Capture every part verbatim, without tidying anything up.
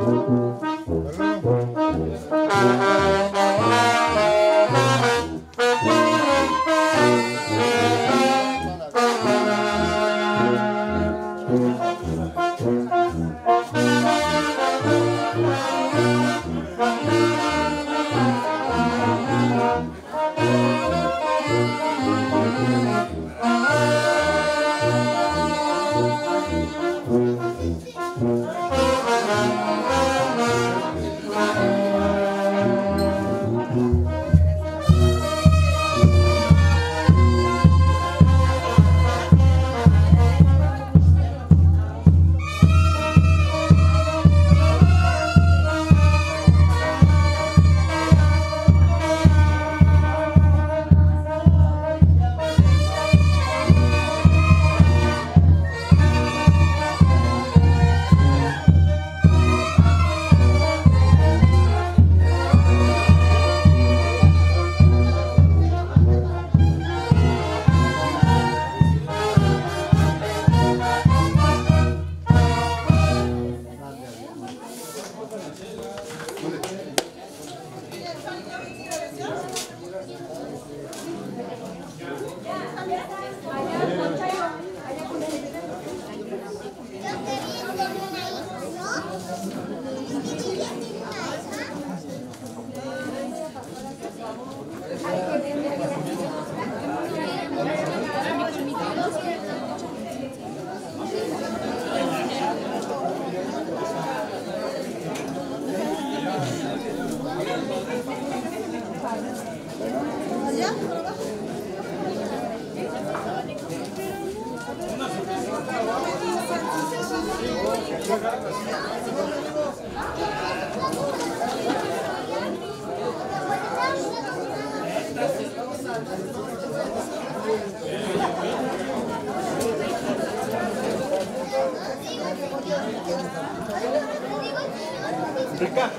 Rica.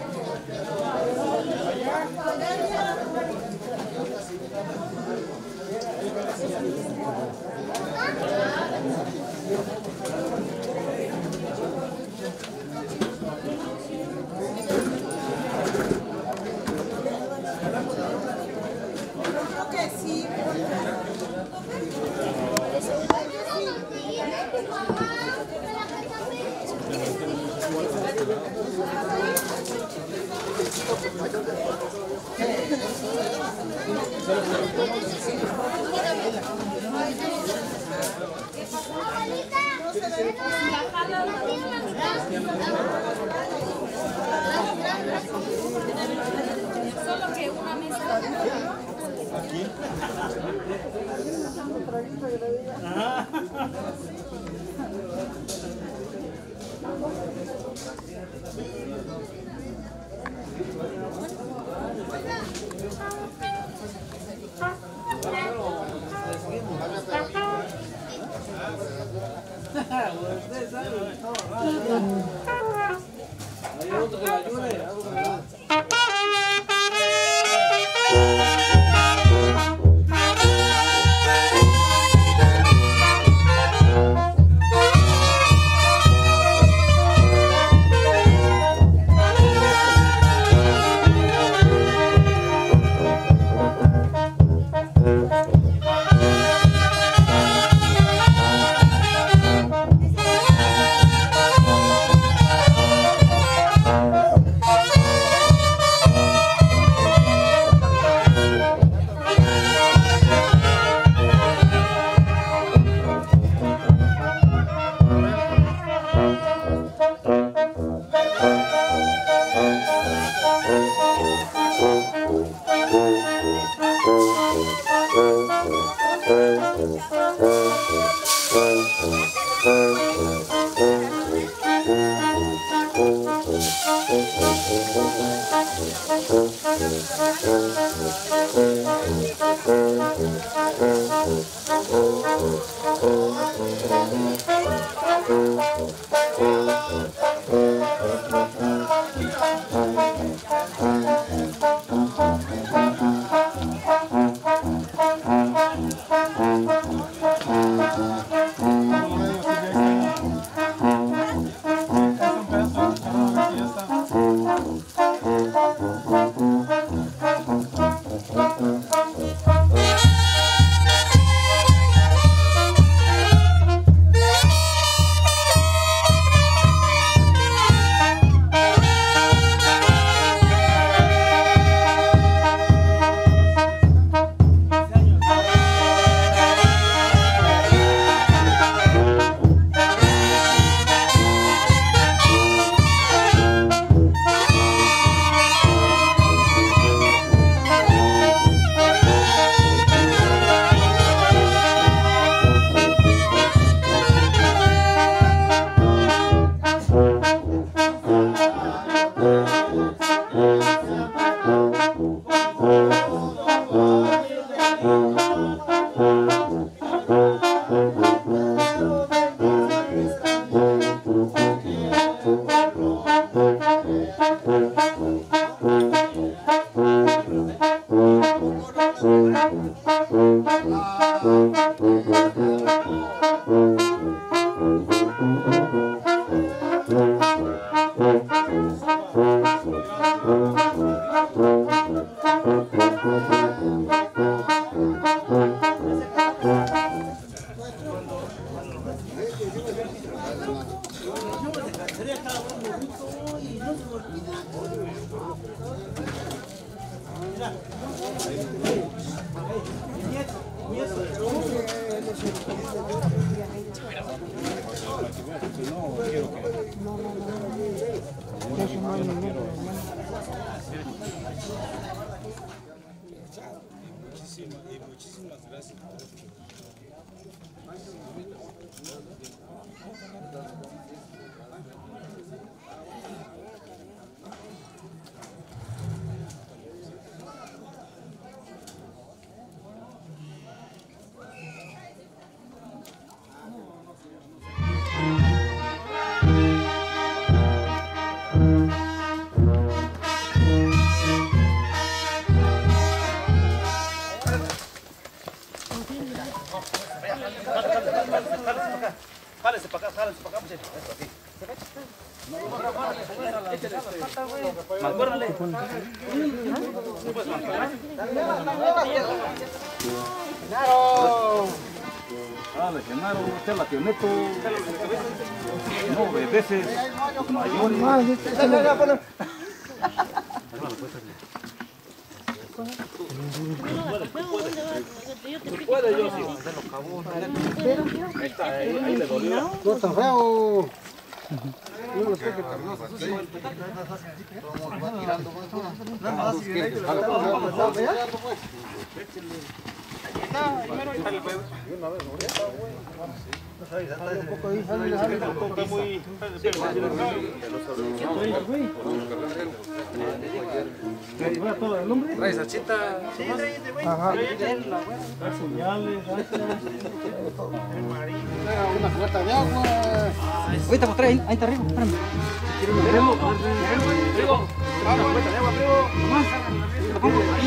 Solo que una mesa. Aquí. Hay otro que me ayude, algo que me ayude. Es un pedazo. Muchísimas gracias. Jálense para acá, jálense para acá, muchachos. Eso, así. Más, córrale. Dale, Genaro, usted la que meto. No obedeces. Mayores. Puede, yo sí. Ahí está, ahí, ahí le dolió. No está feo. No lo sé que carnoso. ¿Traes salchita? Sí, traes, güey. Ajá. Señales, una cuota de agua. Ahorita mostré, ahí, ahí está arriba, espérame. Primo, primo, una cuota de agua, primo. Nomás, lo pongo ahí.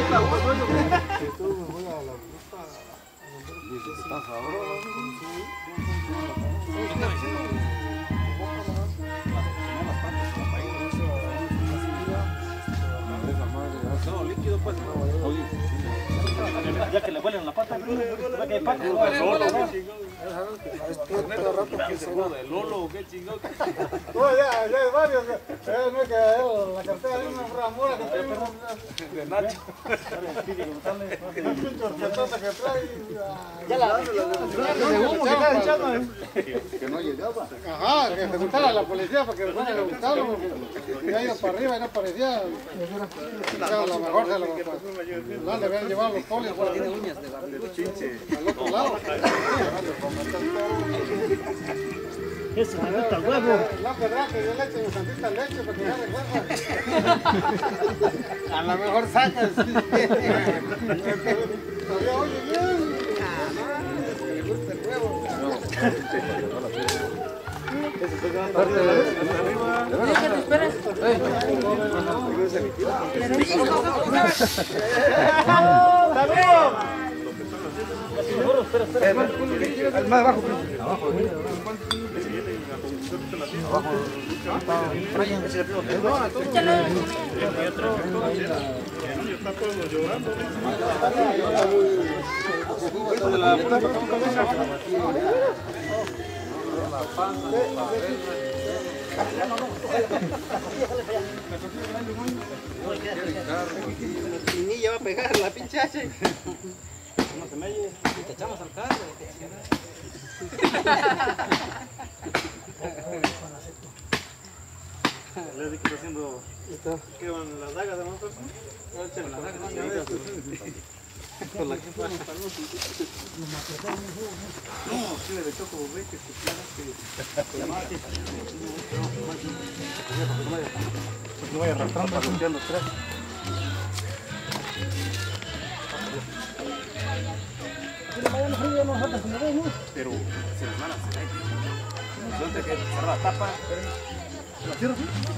No, líquido pues. Ya que le huelen la pata, ¿no? ¿Ve que hay pata? ¿No? ¿Qué seguro de Lolo o qué chingón? No, ya, ya hay varios. No es que la cartera de una ramora que trae De Nacho. un chorquetota que trae. Ya la Que no llegaba. Ajá, que se juntara la policía para que le fuera a buscarlo. Porque ya iba para arriba y no parecía. A lo mejor se lo no le habían llevado los polis por tiene uñas de barrio. al otro lado. Eso me gusta el huevo. La pedra que dio leche, me santita leche para que ya regresa. A lo mejor sacas. Todavía oye bien. Que le gusta el huevo. Más abajo. Mi niña va a pegar la pinchacha. No se me y te echamos al carro. Le dije que haciendo ¿qué van las dagas de nosotros? Con las dagas, con la que pasa. No, sí le echó como veinte no vaya arrastrando a limpiar los tres. Pero se les van a hacer ahí. Entonces que cerrar la tapa. ¿La cierro?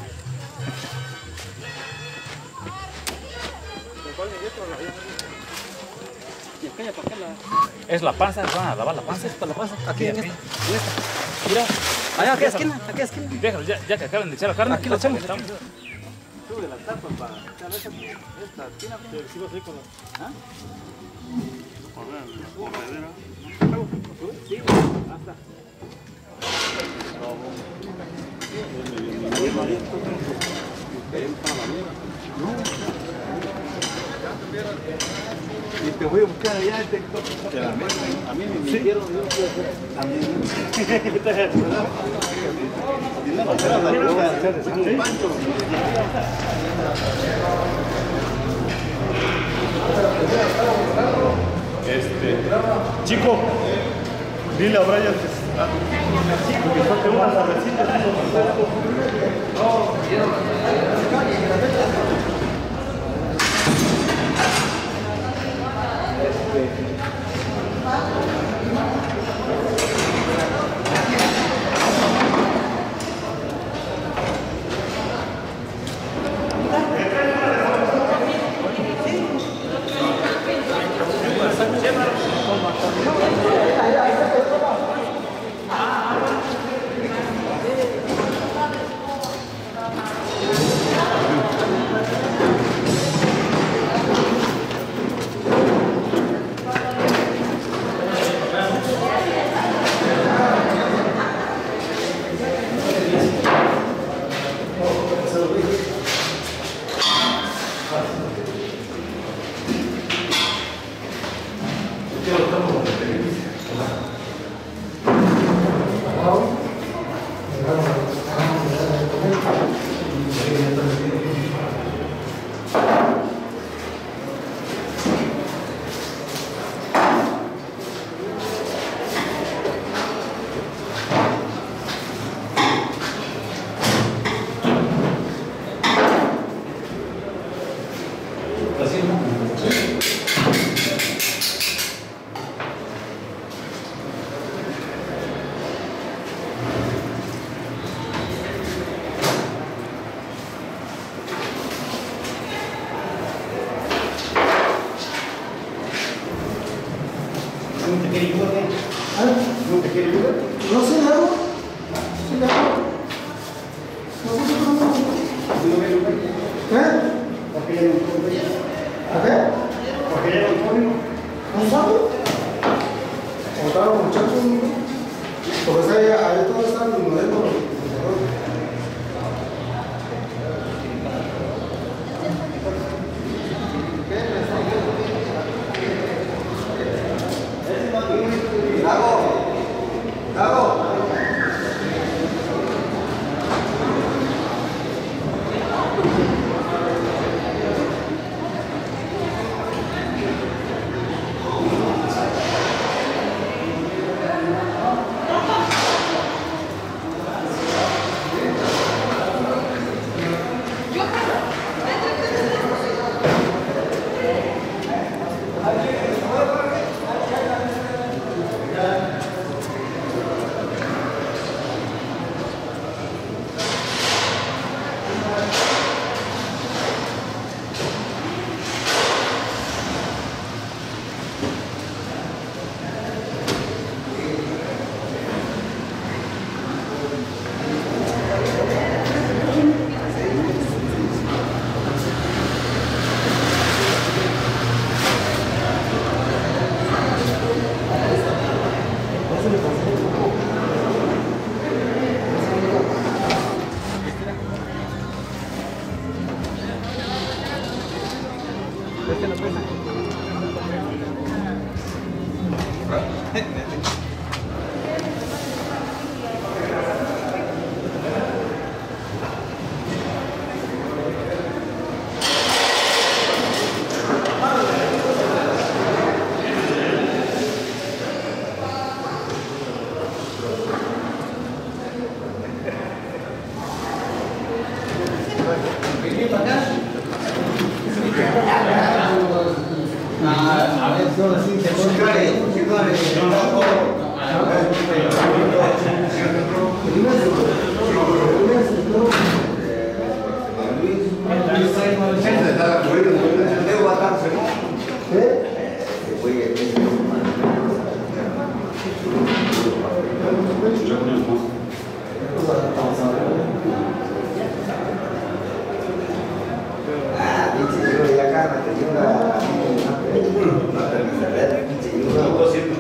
Y aquella para qué la. Es la panza, van a lavar la panza. Es para la panza. Aquí, en esta. Mira. Allá, aquí esquina, aquí esquina. Déjalo, ya, ya que acaben de echar la carne. Aquí la echamos. Sube la tapa para echar esta esquina. Sí, vas a ir con la... ¿Ah? Sí, hasta. Y te voy a buscar allá en TikTok. A mí me dijeron, yo también. Este, chico, dile a Brian que que saque unas cervecitas.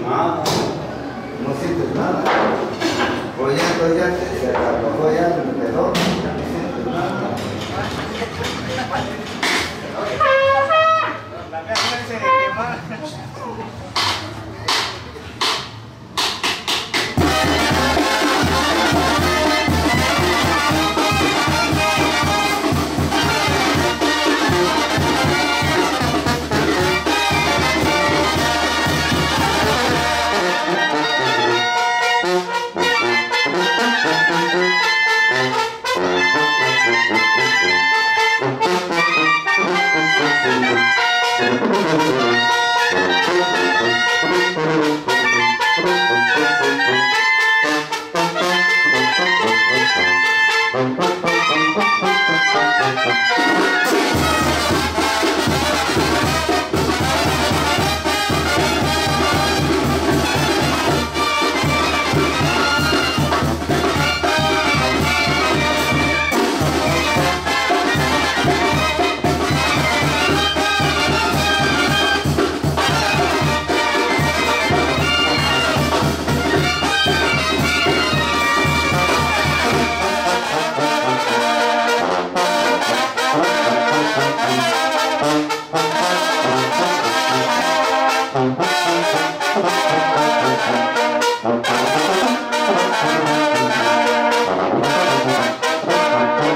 No sientes nada. Pues ya, pues ya, se acabó ya.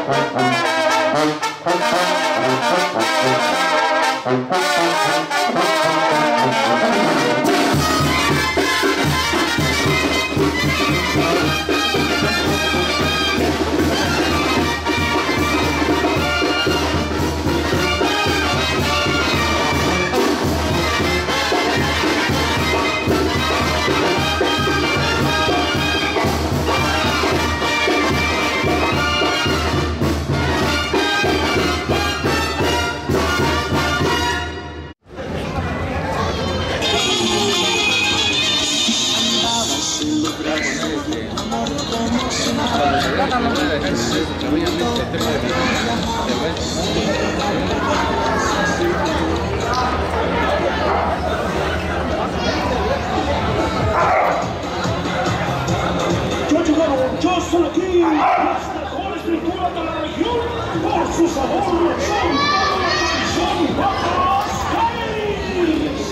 Yo llegaron orgulloso aquí, la mejor escritura de la región, por su sabor son, son papas caídas.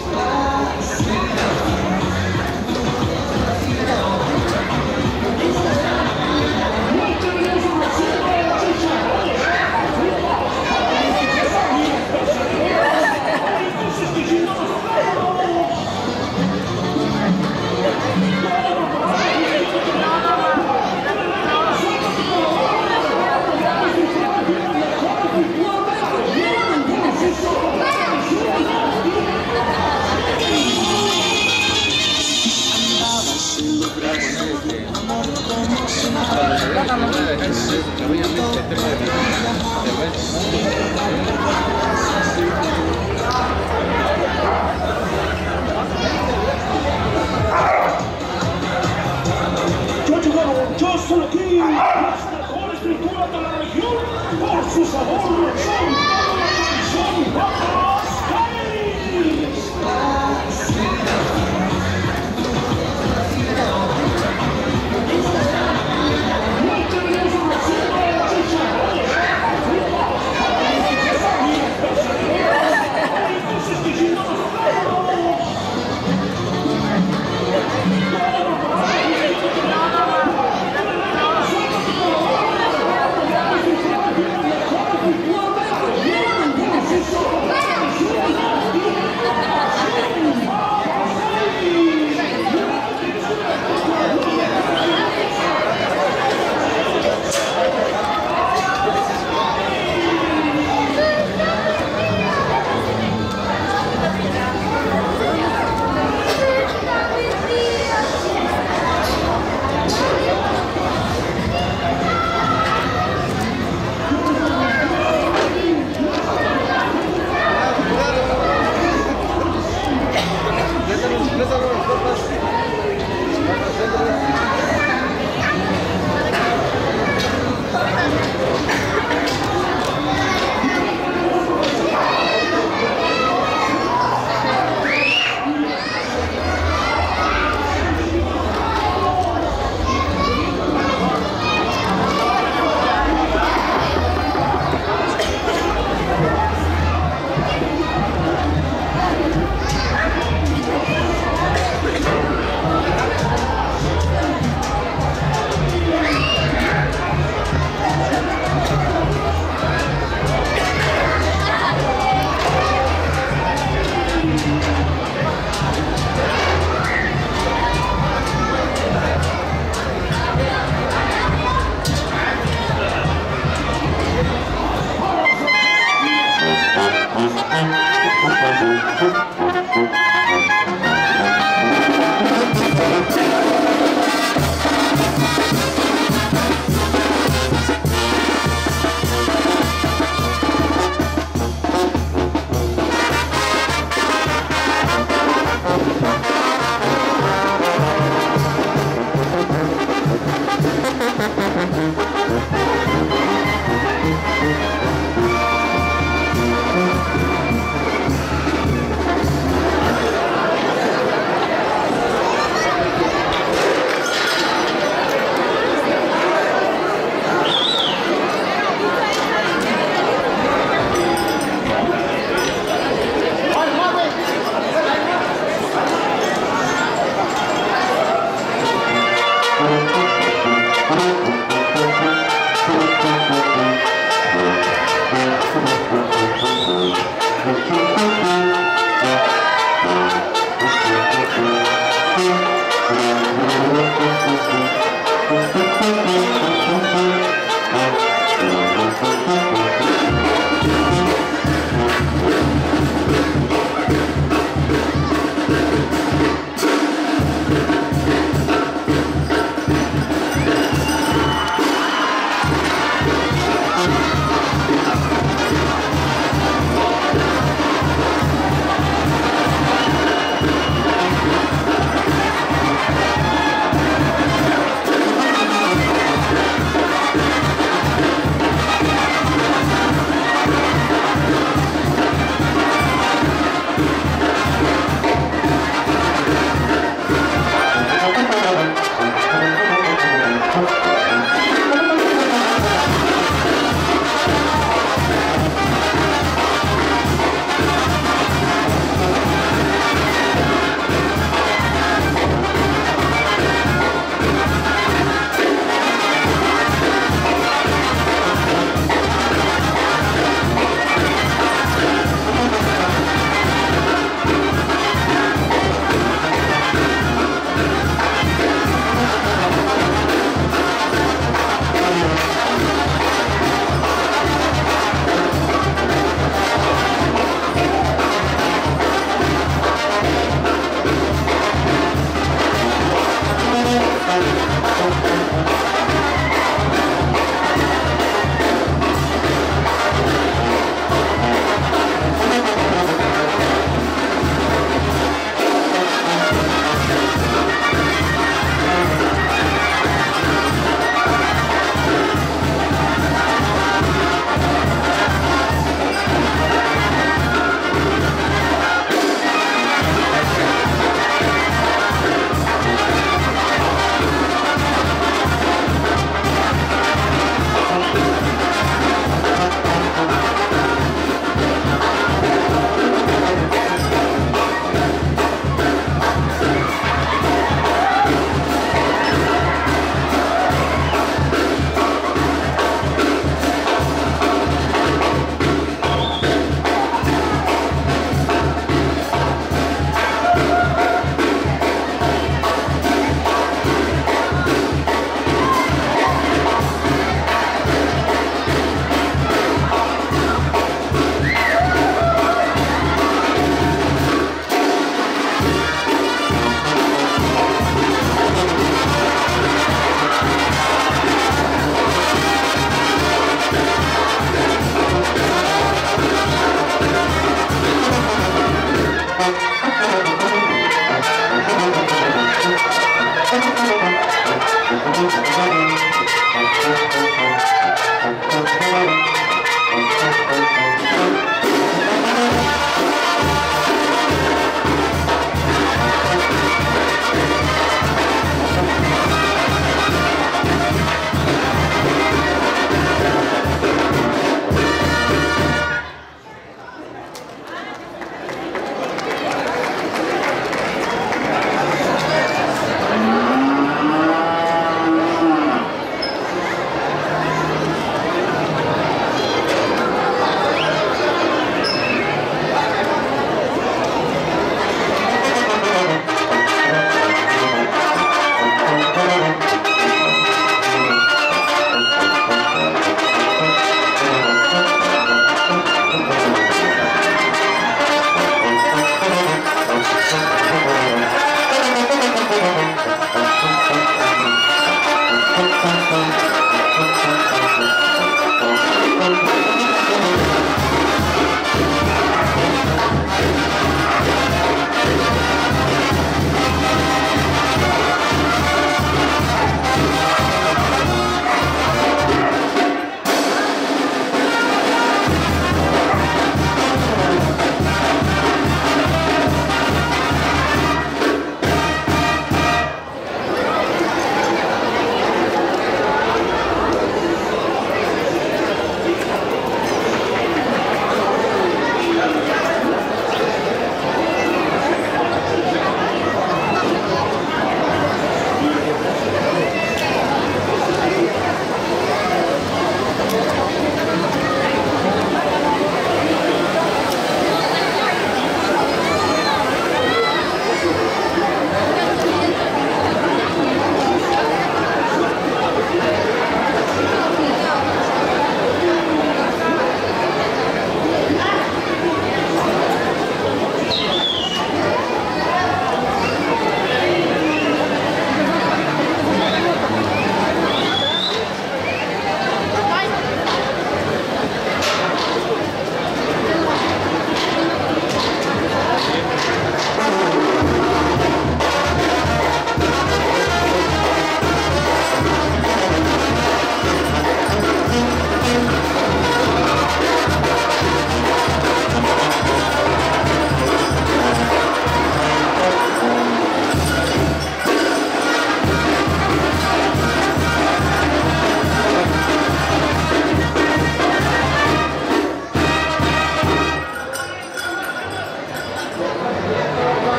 Yo llegaron orgulloso aquí, la mejor escritura de la región, por su sabor son, son papas caídas. Thank you.